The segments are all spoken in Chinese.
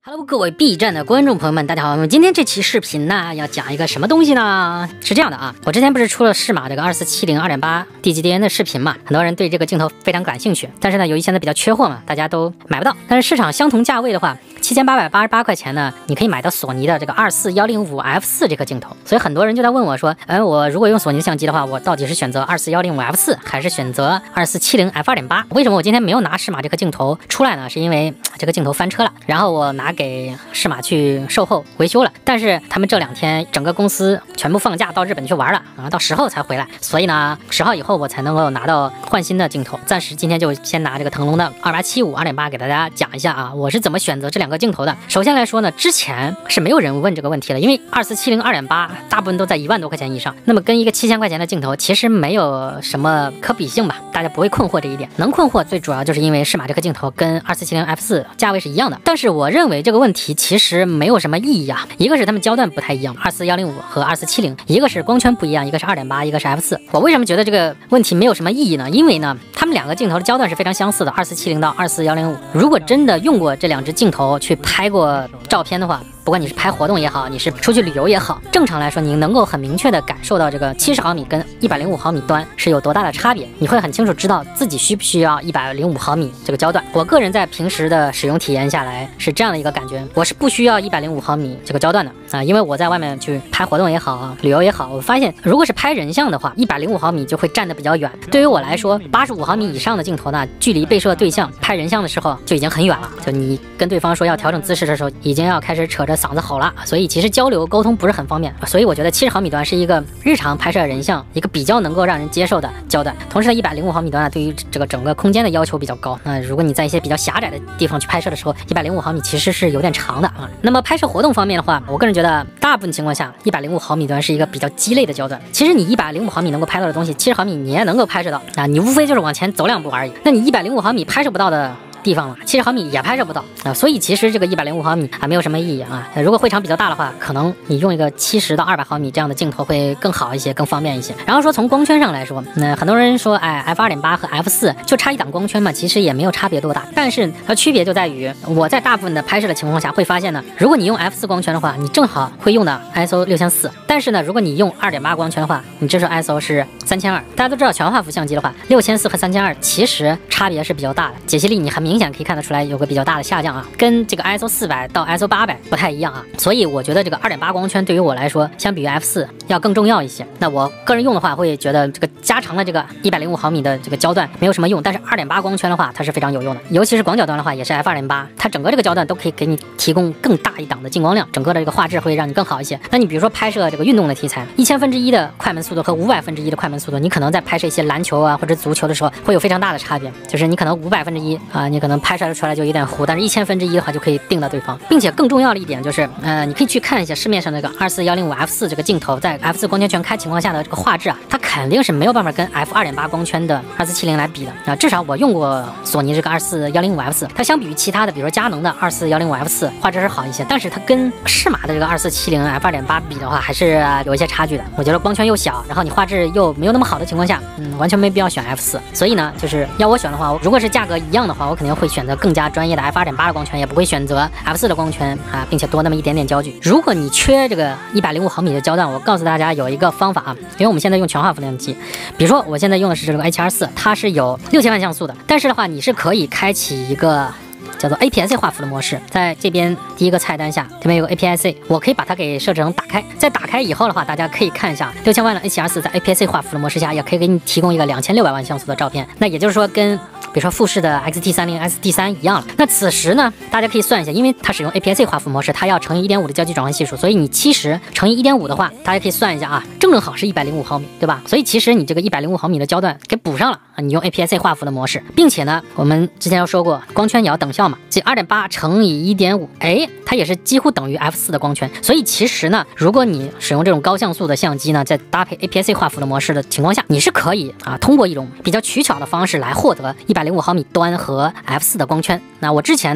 Hello， 各位 B 站的观众朋友们，大家好。今天这期视频呢，要讲一个什么东西呢？是这样的啊，我之前不是出了适马这个2470 2.8 DGDN 的视频嘛，很多人对这个镜头非常感兴趣，但是呢，由于现在比较缺货嘛，大家都买不到。但是市场相同价位的话，7888块钱呢，你可以买到索尼的这个24105F4 这颗镜头。所以很多人就在问我说，我如果用索尼的相机的话，我到底是选择24105F4 还是选择2470 F2.8？为什么我今天没有拿适马这颗镜头出来呢？是因为这个镜头翻车了，然后我拿给适马去售后维修了，但是他们这2天整个公司全部放假到日本去玩了啊，到10号才回来，所以呢10号以后我才能够拿到换新的镜头。暂时今天就先拿这个腾龙的2875 2.8给大家讲一下啊，我是怎么选择这2个镜头的。首先来说呢，之前是没有人问这个问题的，因为2470 2.8大部分都在1万多块钱以上，那么跟一个7000块钱的镜头其实没有什么可比性吧，大家不会困惑这一点。能困惑最主要就是因为适马这颗镜头跟2470 F4 价位是一样的，但是我认为这个问题其实没有什么意义啊。一个是他们焦段不太一样，24105和2470，一个是光圈不一样，一个是2.8，一个是 F4。我为什么觉得这个问题没有什么意义呢？因为呢，他们2个镜头的焦段是非常相似的，2470到24105。如果真的用过这2只镜头去拍过照片的话，不管你是拍活动也好，你是出去旅游也好，正常来说你能够很明确的感受到这个70毫米跟105毫米端是有多大的差别，你会很清楚知道自己需不需要105毫米这个焦段。我个人在平时的使用体验下来是这样的一个感觉，我是不需要105毫米这个焦段的啊，因为我在外面去拍活动也好，旅游也好，我发现如果是拍人像的话，105毫米就会站得比较远。对于我来说，85毫米以上的镜头呢，距离被摄对象拍人像的时候就已经很远了，就你跟对方说要调整姿势的时候，已经要开始扯着嗓子吼了，所以其实交流沟通不是很方便。所以我觉得70毫米端是一个日常拍摄人像一个比较能够让人接受的焦段。同时呢，105毫米端对于这个整个空间的要求比较高，那如果你在一些比较狭窄的地方去拍摄的时候，105毫米其实是有点长的啊。那么拍摄活动方面的话，我个人觉得大部分情况下105毫米端是一个比较鸡肋的焦段。其实你105毫米能够拍到的东西，70毫米你也能够拍摄到啊，你无非就是往前走2步而已。那你105毫米拍摄不到的地方了，70毫米也拍摄不到啊，所以其实这个105毫米还没有什么意义啊。如果会场比较大的话，可能你用一个70到200毫米这样的镜头会更好一些，更方便一些。然后说从光圈上来说，很多人说F2.8 和 F4 就差一档光圈嘛，其实也没有差别多大，但是它区别就在于我在大部分的拍摄的情况下会发现呢，如果你用 F4 光圈的话，你正好会用到 ISO 6400，但是呢，如果你用2.8光圈的话，你这时候 ISO 是3200。大家都知道全画幅相机的话，6400和3200其实差别是比较大的，解析力你很明显可以看得出来有个比较大的下降啊，跟这个 ISO 400到 ISO 800不太一样啊。所以我觉得这个2.8光圈对于我来说，相比于 F4 要更重要一些。那我个人用的话，会觉得这个加长了这个105毫米的这个焦段没有什么用，但是2.8光圈的话，它是非常有用的，尤其是广角端的话，也是 F2.8，它整个这个焦段都可以给你提供更大一档的进光量，整个的这个画质会让你更好一些。那你比如说拍摄这个运动的题材，1000分之一的快门速度和500分之一的快门速度，你可能在拍摄一些篮球啊或者足球的时候会有非常大的差别，就是你可能500分之一啊，你可能拍摄出来就有点糊，但是1000分之一的话就可以定到对方。并且更重要的一点就是，你可以去看一下市面上那个24105F4 这个镜头在 F4 光圈全开情况下的这个画质啊，它肯定是没有办法跟 F2.8 光圈的2470来比的啊。至少我用过索尼这个24105F4，它相比于其他的，比如说佳能的24105F4 画质是好一些，但是它跟适马的这个2470 F2.8 比的话，还是有一些差距的。我觉得光圈又小，然后你画质又没有那么好的情况下，完全没必要选 F4。所以呢，就是要我选的话，如果是价格一样的话，我肯定会选择更加专业的 F2.8 的光圈，也不会选择 F4 的光圈啊，并且多那么一点点焦距。如果你缺这个105毫米的焦段，我告诉大家有一个方法啊，因为我们现在用全画幅相机，比如说我现在用的是这个 H24，它是有6000万像素的，但是的话你是可以开启一个叫做 APS-C 画幅的模式，在这边第一个菜单下这边有个 APS-C， 我可以把它给设置成打开。在打开以后的话，大家可以看一下6000万的 H24 在 APS-C 画幅的模式下，也可以给你提供一个2600万像素的照片。那也就是说跟比如说富士的 XT30、XT3 一样了。那此时呢，大家可以算一下，因为它使用 APS-C 画幅模式，它要乘以 1.5 的焦距转换系数，所以你70乘以 1.5 的话，大家可以算一下啊，正好是105毫米，对吧？所以其实你这个105毫米的焦段给补上了啊，你用 APS-C 画幅的模式，并且呢，我们之前有说过，光圈也要等效嘛，这 2.8 乘以 1.5，它也是几乎等于 F4 的光圈。所以其实呢，如果你使用这种高像素的相机呢，在搭配 APS-C 画幅的模式的情况下，你是可以啊，通过一种比较取巧的方式来获得105毫米端和 F4 的光圈。那我之前呢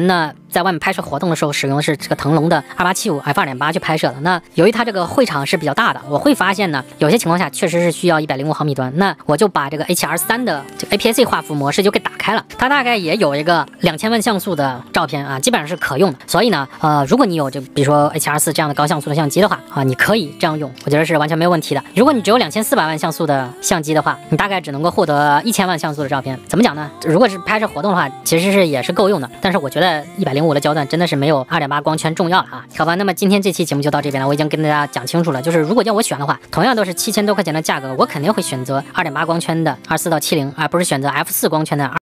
在外面拍摄活动的时候使用的是这个腾龙的2875 f2.8 去拍摄的。那由于它这个会场是比较大的，我会发现呢，有些情况下确实是需要105毫米端，那我就把这个 A7R3 的这个 APS-C 画幅模式就给打开了，它大概也有一个2000万像素的照片啊，基本上是可用的。所以呢，如果你有比如说 A7R4 这样的高像素的相机的话啊，你可以这样用，我觉得是完全没有问题的。如果你只有2400万像素的相机的话，你大概只能够获得1000万像素的照片。怎么讲呢？如果是拍摄活动的话，其实也是够用的。但是我觉得105的焦段真的是没有2.8光圈重要了啊。好吧，那么今天这期节目就到这边了，我已经跟大家讲清楚了，就是如果要我选的话，同样都是7000多块钱的价格，我肯定会选择2.8光圈的24到70，而不是选择F4光圈的